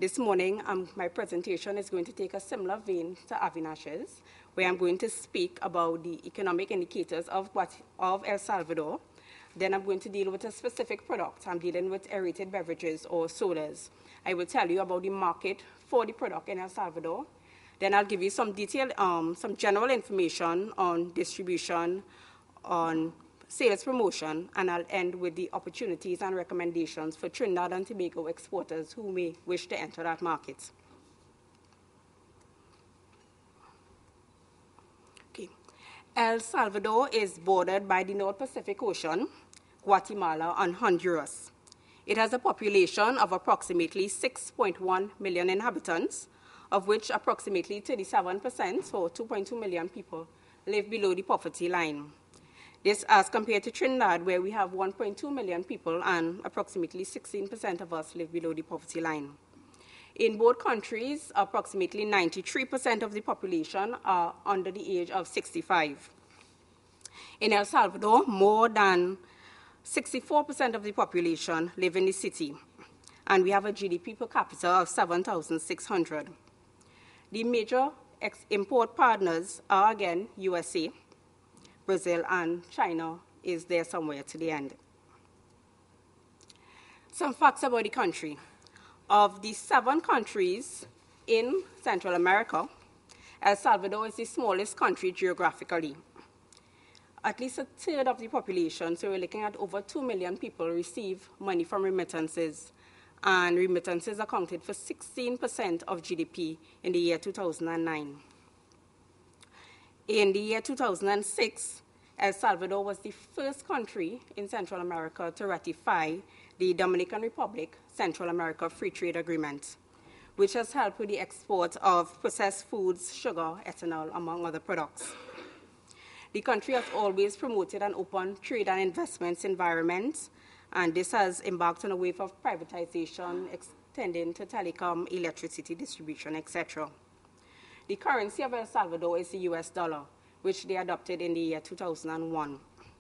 This morning, my presentation is going to take a similar vein to Avinash's, where I'm going to speak about the economic indicators of El Salvador. Then I'm going to deal with a specific product. I'm dealing with aerated beverages or sodas. I will tell you about the market for the product in El Salvador. Then I'll give you some detailed, some general information on distribution, on sales promotion, and I'll end with the opportunities and recommendations for Trinidad and Tobago exporters who may wish to enter that market. Okay. El Salvador is bordered by the North Pacific Ocean, Guatemala, and Honduras. It has a population of approximately 6.1 million inhabitants, of which approximately 37%, or 2.2 million people, live below the poverty line. This as compared to Trinidad, where we have 1.2 million people and approximately 16% of us live below the poverty line. In both countries, approximately 93% of the population are under the age of 65. In El Salvador, more than 64% of the population live in the city, and we have a GDP per capita of 7,600. The major import partners are, again, USA, Brazil, and China is there somewhere to the end. Some facts about the country. Of the 7 countries in Central America, El Salvador is the smallest country geographically. At least a third of the population, so we're looking at over 2 million people, receive money from remittances, and remittances accounted for 16% of GDP in the year 2009. In the year 2006, El Salvador was the first country in Central America to ratify the Dominican Republic Central America Free Trade Agreement, which has helped with the export of processed foods, sugar, ethanol, among other products. The country has always promoted an open trade and investments environment, and this has embarked on a wave of privatization extending to telecom, electricity distribution, etc. The currency of El Salvador is the US dollar, which they adopted in the year 2001.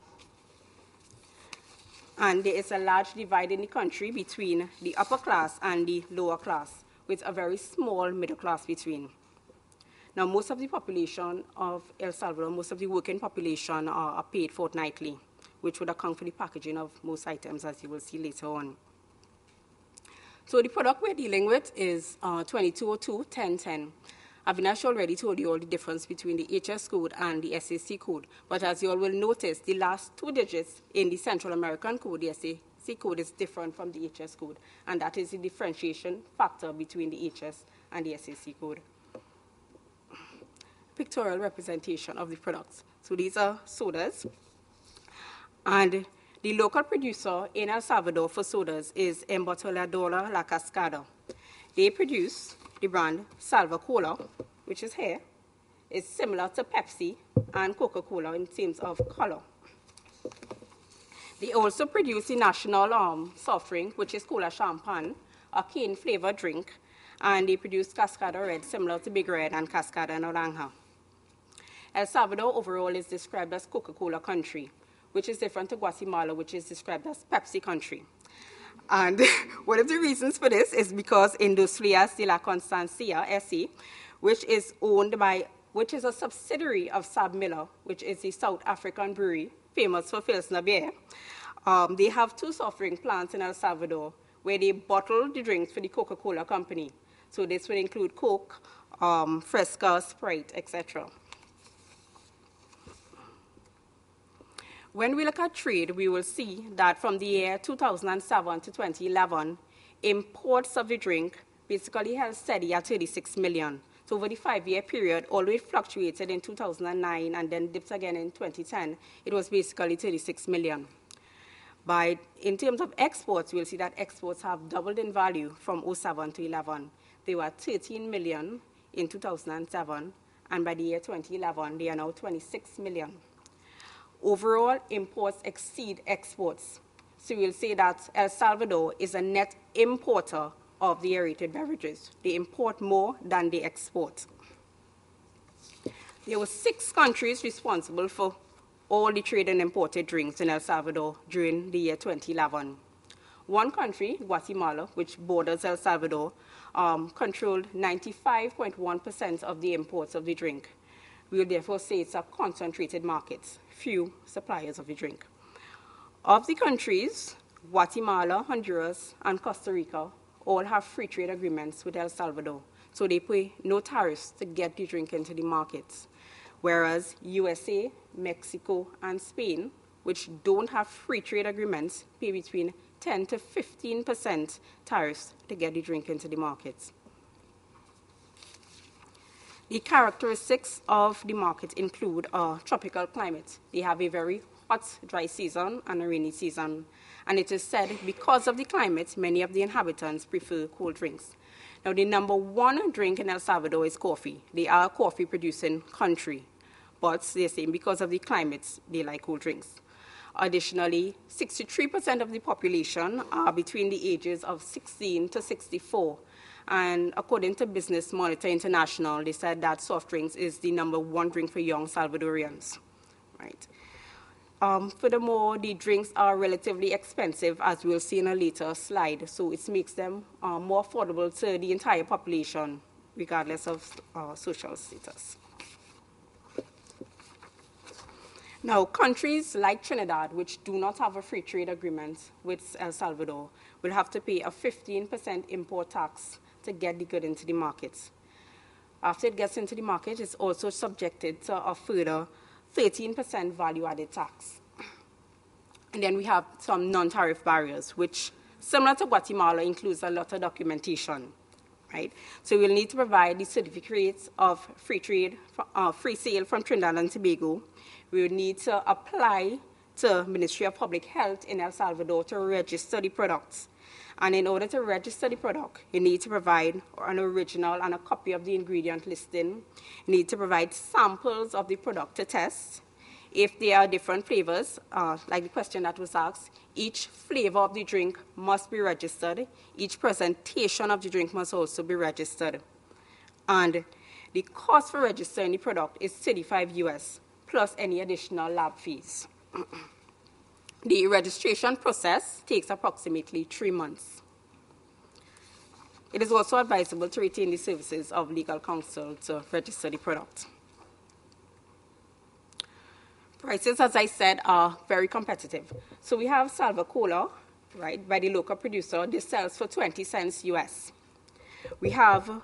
And there is a large divide in the country between the upper class and the lower class, with a very small middle class between. Now, most of the population of El Salvador, most of the working population are paid fortnightly, which would account for the packaging of most items, as you will see later on. So the product we're dealing with is 2202-1010. Avinash already told you all the difference between the HS code and the SAC code, but as you all will notice, the last 2 digits in the Central American code, the SAC code, is different from the HS code, and that is the differentiation factor between the HS and the SAC code. Pictorial representation of the products. So these are sodas, and the local producer in El Salvador for sodas is Embotelladora La Cascada. They produce the brand Salva Cola, which is here. It's similar to Pepsi and Coca-Cola in terms of color. They also produce the national soft drink, which is Cola Champagne, a cane-flavored drink, and they produce Cascada Red, similar to Big Red and Cascada Naranja. El Salvador overall is described as Coca-Cola country, which is different to Guatemala, which is described as Pepsi country. And one of the reasons for this is because Industrias de la Constancia, SE, which is a subsidiary of SABMiller, which is the South African brewery, famous for Pilsner beer. They have 2 soft drink plants in El Salvador where they bottle the drinks for the Coca-Cola company. So this would include Coke, Fresca, Sprite, etc. When we look at trade, we will see that from the year 2007 to 2011, imports of the drink basically held steady at 36 million. So over the 5-year period, although it fluctuated in 2009 and then dipped again in 2010, it was basically 36 million. But in terms of exports, we'll see that exports have doubled in value from 2007 to 11. They were 13 million in 2007, and by the year 2011, they are now 26 million. Overall, imports exceed exports. So we'll say that El Salvador is a net importer of the aerated beverages. They import more than they export. There were 6 countries responsible for all the trade and imported drinks in El Salvador during the year 2011. One country, Guatemala, which borders El Salvador, controlled 95.1% of the imports of the drink. We will therefore say it's a concentrated market, few suppliers of the drink. Of the countries, Guatemala, Honduras, and Costa Rica all have free trade agreements with El Salvador, so they pay no tariffs to get the drink into the markets. Whereas USA, Mexico, and Spain, which don't have free trade agreements, pay between 10 to 15% tariffs to get the drink into the markets. The characteristics of the market include a tropical climate. They have a very hot, dry season and a rainy season. And it is said because of the climate, many of the inhabitants prefer cold drinks. Now, the number one drink in El Salvador is coffee. They are a coffee-producing country. But they're saying because of the climate, they like cold drinks. Additionally, 63% of the population are between the ages of 16 to 64. And according to Business Monitor International, they said that soft drinks is the number one drink for young Salvadorians. Right. Furthermore, the drinks are relatively expensive, as we'll see in a later slide, so it makes them more affordable to the entire population, regardless of social status. Now, countries like Trinidad, which do not have a free trade agreement with El Salvador, will have to pay a 15% import tax to get the good into the markets. After it gets into the market, it's also subjected to a further 13% value-added tax. And then we have some non-tariff barriers, which, similar to Guatemala, includes a lot of documentation, right? So we'll need to provide the certificates of free trade, free sale from Trinidad and Tobago. We will need to apply to Ministry of Public Health in El Salvador to register the products. And in order to register the product, you need to provide an original and a copy of the ingredient listing. You need to provide samples of the product to test. If there are different flavors, like the question that was asked, each flavor of the drink must be registered. Each presentation of the drink must also be registered. And the cost for registering the product is $35 US, plus any additional lab fees. The registration process takes approximately 3 months. It is also advisable to retain the services of legal counsel to register the product. Prices, as I said, are very competitive. So we have Salva Cola, right, by the local producer. This sells for 20 cents US. We have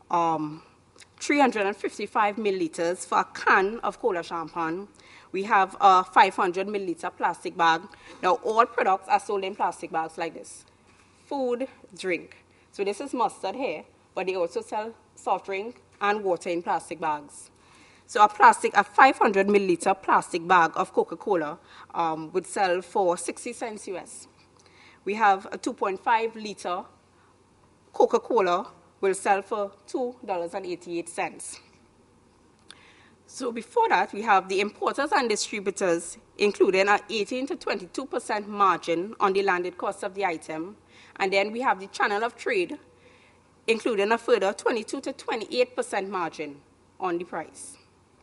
355 milliliters for a can of Cola Champagne. We have a 500 milliliter plastic bag. Now, all products are sold in plastic bags like this. Food, drink. So this is mustard here, but they also sell soft drink and water in plastic bags. So a 500 milliliter plastic bag of Coca-Cola would sell for 60 cents US. We have a 2.5 liter Coca-Cola will sell for $2.88. So before that, we have the importers and distributors, including an 18 to 22% margin on the landed cost of the item. And then we have the channel of trade, including a further 22 to 28% margin on the price.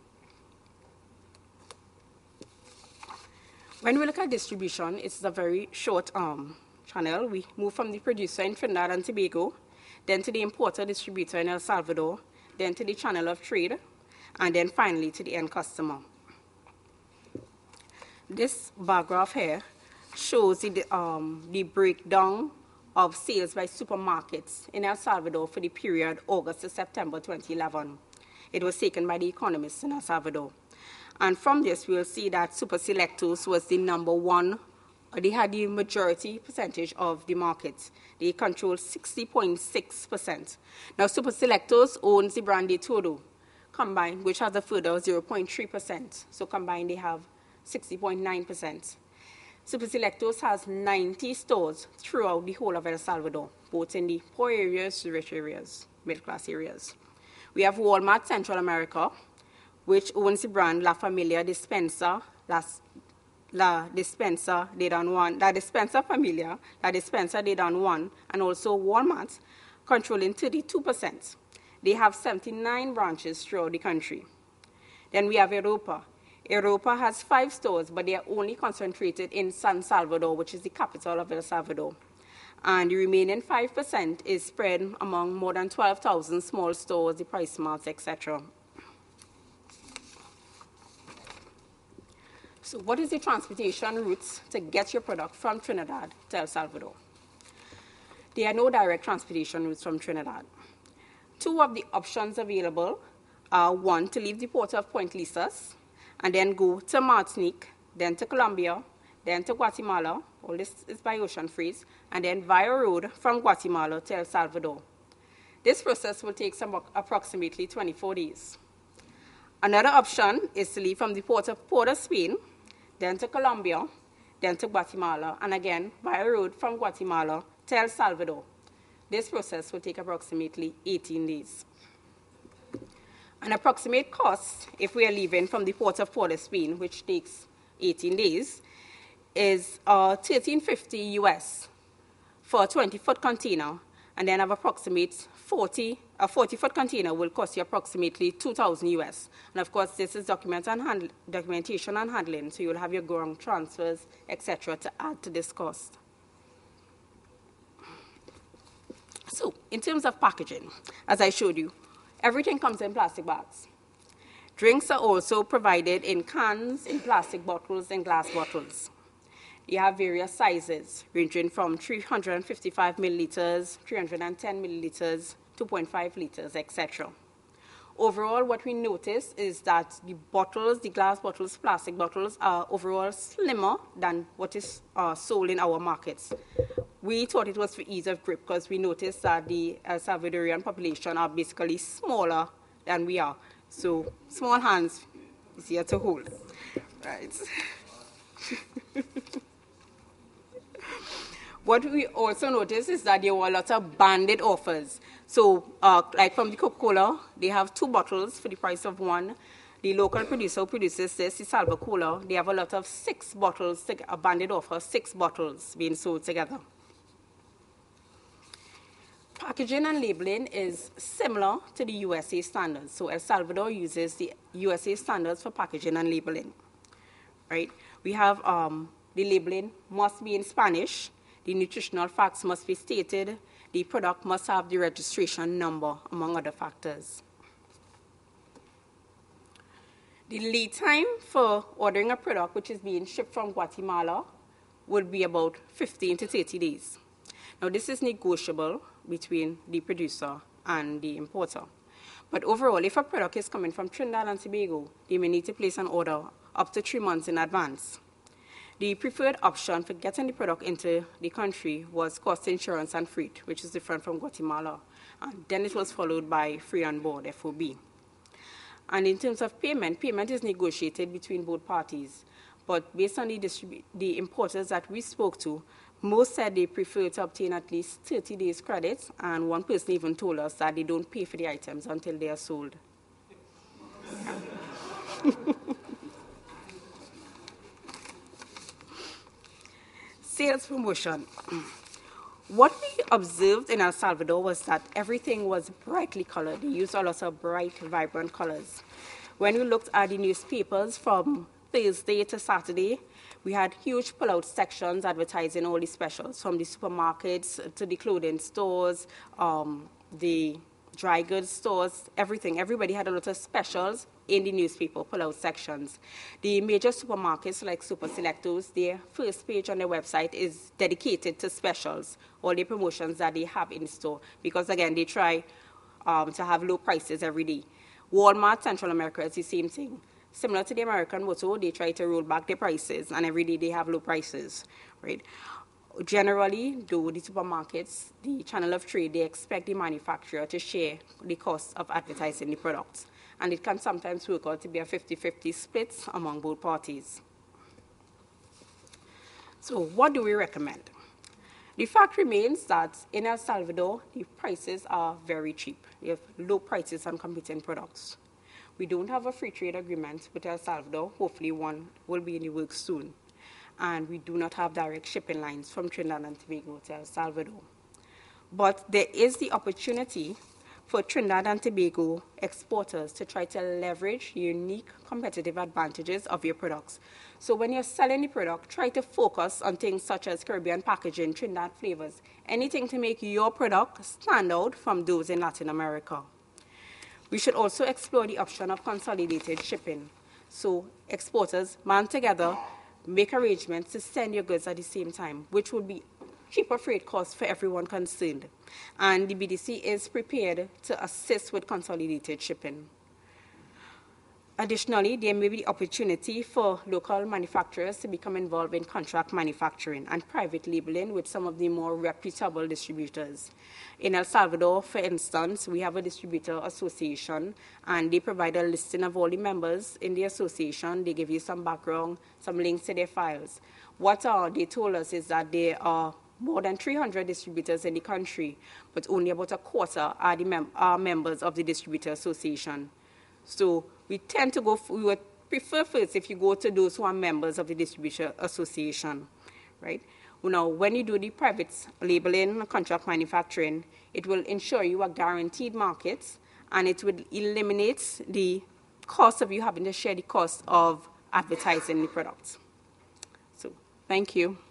When we look at distribution, it's a very short channel. We move from the producer in Trinidad and Tobago, then to the importer distributor in El Salvador, then to the channel of trade, and then finally to the end customer. This bar graph here shows the breakdown of sales by supermarkets in El Salvador for the period August to September 2011. It was taken by The Economist in El Salvador. And from this, we'll see that Super Selectos was the number one. They had the majority percentage of the market. They controlled 60.6%. Now, Super Selectos owns the brand De Todo, combined, which has a further 0.3%. So combined, they have 60.9%. Super Selectos has 90 stores throughout the whole of El Salvador, both in the poor areas, rich areas, middle-class areas. We have Walmart Central America, which owns the brand La Familia Despensa, La Despensa de Don Juan, La Despensa Familia, La Despensa de Don Juan, and also Walmart, controlling 32%. They have 79 branches throughout the country. Then we have Europa. Europa has 5 stores, but they are only concentrated in San Salvador, which is the capital of El Salvador. And the remaining 5% is spread among more than 12,000 small stores, the price marts, etc. So what is the transportation routes to get your product from Trinidad to El Salvador? There are no direct transportation routes from Trinidad. Two of the options available are one, to leave the port of Point Lisas and then go to Martinique, then to Colombia, then to Guatemala, all this is by ocean freight, and then via road from Guatemala to El Salvador. This process will take approximately 24 days. Another option is to leave from the port of Spain, then to Colombia, then to Guatemala, and again via road from Guatemala to El Salvador. This process will take approximately 18 days. An approximate cost, if we are leaving from the port of Spain, which takes 18 days, is $13.50 US for a 20-foot container, and then of approximate a 40-foot container will cost you approximately $2,000 US. And of course, this is documentation and handling, so you'll have your ground transfers, etc., to add to this cost. So, in terms of packaging, as I showed you, everything comes in plastic bags. Drinks are also provided in cans, in plastic bottles, and glass bottles. You have various sizes, ranging from 355 milliliters, 310 milliliters, 2.5 liters, etc. Overall, what we notice is that the bottles, the glass bottles, plastic bottles, are overall slimmer than what is sold in our markets. We thought it was for ease of grip because we noticed that the El Salvadorian population are basically smaller than we are. So small hands easier to hold. Right. What we also noticed is that there were a lot of banded offers. So, like from the Coca-Cola, they have 2 bottles for the price of 1. The local producer who produces this, the Salva Cola, they have a lot of 6 bottles, a banded offer, 6 bottles being sold together. Packaging and labeling is similar to the USA standards. So El Salvador uses the USA standards for packaging and labeling. Right? We have the labeling must be in Spanish. The nutritional facts must be stated. The product must have the registration number, among other factors. The lead time for ordering a product which is being shipped from Guatemala would be about 15 to 30 days. Now, this is negotiable between the producer and the importer. But overall, if a product is coming from Trinidad and Tobago, they may need to place an order up to 3 months in advance. The preferred option for getting the product into the country was cost insurance and freight, which is different from Guatemala. And then it was followed by free on board, FOB. And in terms of payment, payment is negotiated between both parties. But based on the importers that we spoke to, most said they prefer to obtain at least 30 days credit, and one person even told us that they don't pay for the items until they are sold. Sales promotion. What we observed in El Salvador was that everything was brightly colored. They used a lot of bright, vibrant colors. When we looked at the newspapers from Thursday to Saturday, we had huge pull-out sections advertising all the specials, from the supermarkets to the clothing stores, the dry goods stores, everything. Everybody had a lot of specials in the newspaper pull-out sections. The major supermarkets like Super Selectos, their first page on their website is dedicated to specials, all the promotions that they have in store, because again, they try to have low prices every day. Walmart, Central America, is the same thing. Similar to the American motto, they try to roll back their prices, and every day they have low prices, right? Generally, though, the supermarkets, the channel of trade, they expect the manufacturer to share the cost of advertising the products. And it can sometimes work out to be a 50-50 split among both parties. So what do we recommend? The fact remains that in El Salvador, the prices are very cheap. We have low prices on competing products. We don't have a free trade agreement with El Salvador. Hopefully one will be in the works soon. And we do not have direct shipping lines from Trinidad and Tobago to El Salvador. But there is the opportunity for Trinidad and Tobago exporters to try to leverage unique competitive advantages of your products. So when you're selling the product, try to focus on things such as Caribbean packaging, Trinidad flavors, anything to make your product stand out from those in Latin America. We should also explore the option of consolidated shipping. So exporters, man together, make arrangements to send your goods at the same time, which would be cheaper freight costs for everyone concerned. And the BDC is prepared to assist with consolidated shipping. Additionally, there may be the opportunity for local manufacturers to become involved in contract manufacturing and private labeling with some of the more reputable distributors. In El Salvador, for instance, we have a distributor association, and they provide a listing of all the members in the association. They give you some background, some links to their files. What they told us is that there are more than 300 distributors in the country, but only about a quarter are members of the distributor association. So we tend to we would prefer first if you go to those who are members of the distributor association, right? Now, when you do the private labeling, contract manufacturing, it will ensure you are guaranteed markets, and it will eliminate the cost of you having to share the cost of advertising the products. So, thank you.